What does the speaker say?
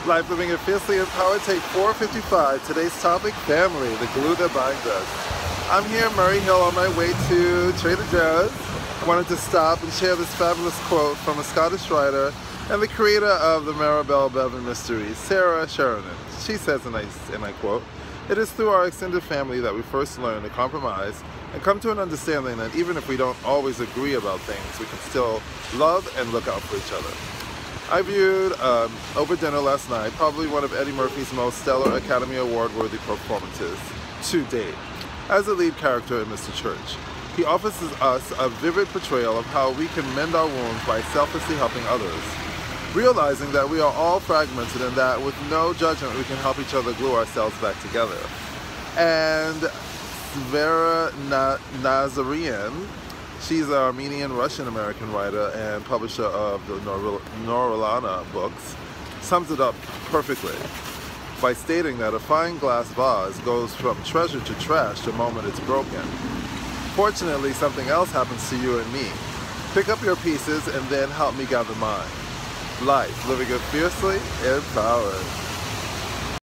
Life Living It Fiercely Empowered, take 455. Today's topic, family, the glue that binds us. I'm here in Murray Hill on my way to Trader Joe's. I wanted to stop and share this fabulous quote from a Scottish writer and the creator of the Maribel Bevan mysteries, Sarah Sheridan. She says, and I quote, "It is through our extended family that we first learn to compromise and come to an understanding that even if we don't always agree about things, we can still love and look out for each other." I viewed over dinner last night probably one of Eddie Murphy's most stellar Academy Award-worthy performances to date as a lead character in Mr. Church. He offers us a vivid portrayal of how we can mend our wounds by selflessly helping others, realizing that we are all fragmented and that with no judgment we can help each other glue ourselves back together. And Vera Nazarian, she's an Armenian Russian-American writer and publisher of the Norolana books, sums it up perfectly by stating that a fine glass vase goes from treasure to trash the moment it's broken. Fortunately, something else happens to you and me. Pick up your pieces and then help me gather mine. Life, living it fiercely, empowered.